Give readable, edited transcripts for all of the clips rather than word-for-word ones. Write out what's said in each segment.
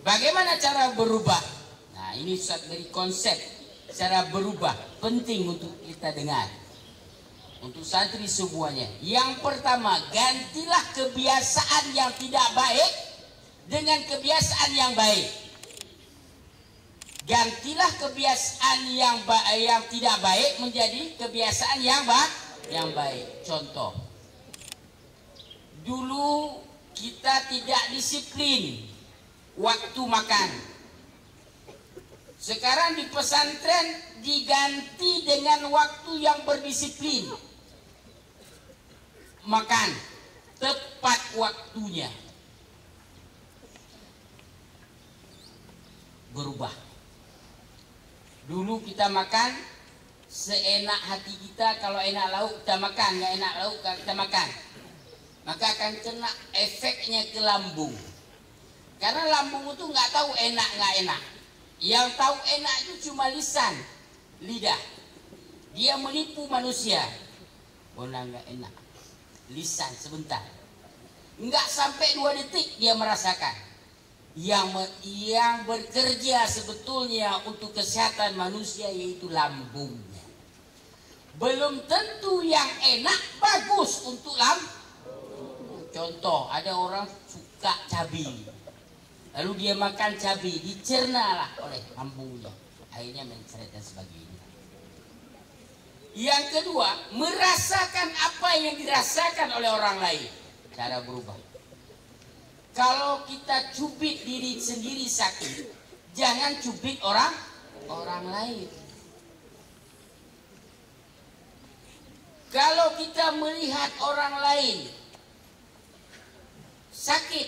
Bagaimana cara berubah? Nah, ini Ustaz beri konsep cara berubah, penting untuk kita dengar. Untuk santri semuanya. Yang pertama, gantilah kebiasaan yang tidak baik dengan kebiasaan yang baik. Gantilah kebiasaan yang tidak baik menjadi kebiasaan yang baik. Contoh, dulu kita tidak disiplin waktu makan. Sekarang di pesantren diganti dengan waktu yang berdisiplin. Makan tepat waktunya. Berubah. Dulu kita makan seenak hati kita, kalau enak lauk kita makan, nggak enak lauk kita makan. Maka akan kena efeknya ke lambung. Karena lambung itu nggak tahu enak nggak enak. Yang tahu enak itu cuma lisan, lidah. Dia menipu manusia. Bona nggak enak. Lisan sebentar. Nggak sampai 2 detik dia merasakan. Yang bekerja sebetulnya untuk kesehatan manusia yaitu lambungnya. Belum tentu yang enak bagus untuk lambung. Contoh, ada orang suka cabai, lalu dia makan cabai, dicernalah oleh lambungnya, akhirnya mencret dan sebagainya. Yang kedua, merasakan apa yang dirasakan oleh orang lain. Cara berubah. Kalau kita cubit diri sendiri sakit, jangan cubit orang lain. Kalau kita melihat orang lain sakit,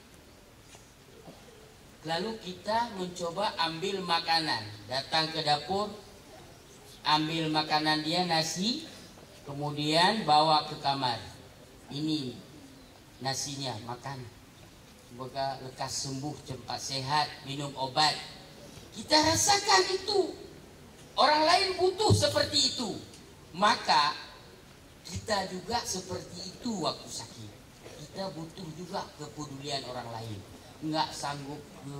lalu kita mencoba ambil makanan, datang ke dapur, ambil makanan dia, nasi, kemudian bawa ke kamar. Ini nasinya, makan. Semoga lekas sembuh, cepat sehat, minum obat. Kita rasakan itu. Orang lain butuh seperti itu. Maka kita juga seperti itu waktu sakit. Kita butuh juga kepedulian orang lain. Enggak sanggup ke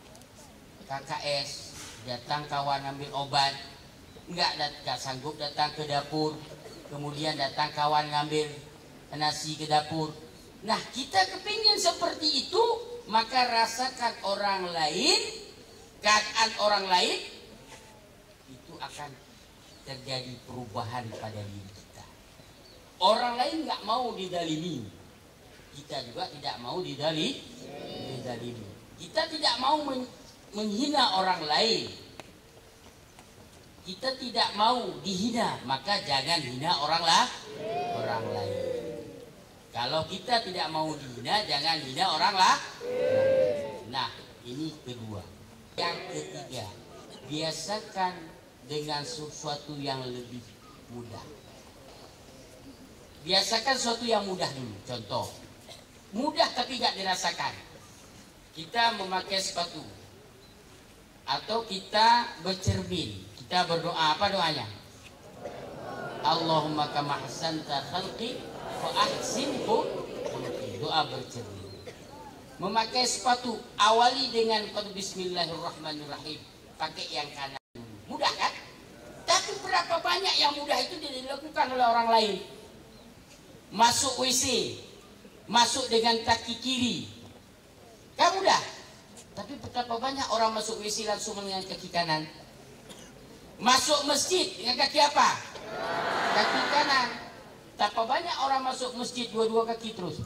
KKS, datang kawan ambil obat. Enggak sanggup datang ke dapur, kemudian datang kawan ngambil nasi ke dapur. Nah, kita kepingin seperti itu, maka rasakan orang lain, keadaan orang lain, itu akan terjadi perubahan pada diri kita. Orang lain nggak mau didalimi, kita juga tidak mau didalimi. Kita tidak mau menghina orang lain. Kita tidak mau dihina, maka jangan hina orang lain. Kalau kita tidak mau dihina, jangan hina orang lain. Nah, ini kedua. Yang ketiga, biasakan dengan sesuatu yang lebih mudah. Biasakan sesuatu yang mudah dulu. Contoh, mudah tapi tidak dirasakan. Kita memakai sepatu, atau kita bercermin, kita berdoa. Apa doanya? Allahumma kama ahsanta khalqi fa ahsinhu khuluqi. Doa bercermin. Memakai sepatu, awali dengan bismillahirrahmanirrahim. Pakai yang kanan. Mudah kan? Tapi berapa banyak yang mudah itu dilakukan oleh orang lain. Masuk WC, masuk dengan kaki kiri, kan mudah. Tapi betapa banyak orang masuk WC langsung dengan kaki kanan. Masuk masjid dengan kaki apa? Kaki kanan. Betapa banyak orang masuk masjid dua-dua kaki terus.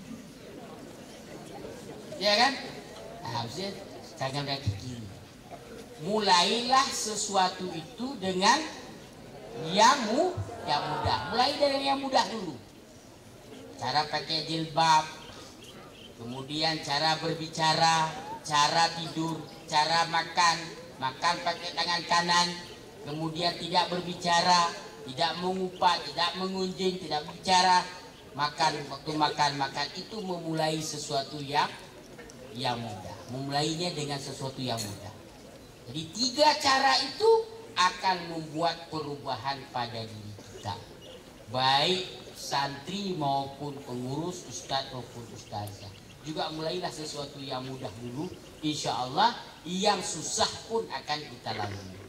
Ya kan? Nah, harusnya jangan kaki kiri. Mulailah sesuatu itu dengan yang mudah. Mulai dari yang mudah dulu. Cara pakai jilbab, kemudian cara berbicara, cara tidur, cara makan pakai tangan kanan, kemudian tidak berbicara, tidak mengupat, tidak mengunjing, tidak bicara, waktu makan itu memulai sesuatu yang mudah. Memulainya dengan sesuatu yang mudah. Jadi 3 cara itu akan membuat perubahan pada diri kita, baik santri maupun pengurus, ustadz maupun ustazah. juga mulailah sesuatu yang mudah dulu. Insya Allah yang susah pun akan kita lalui.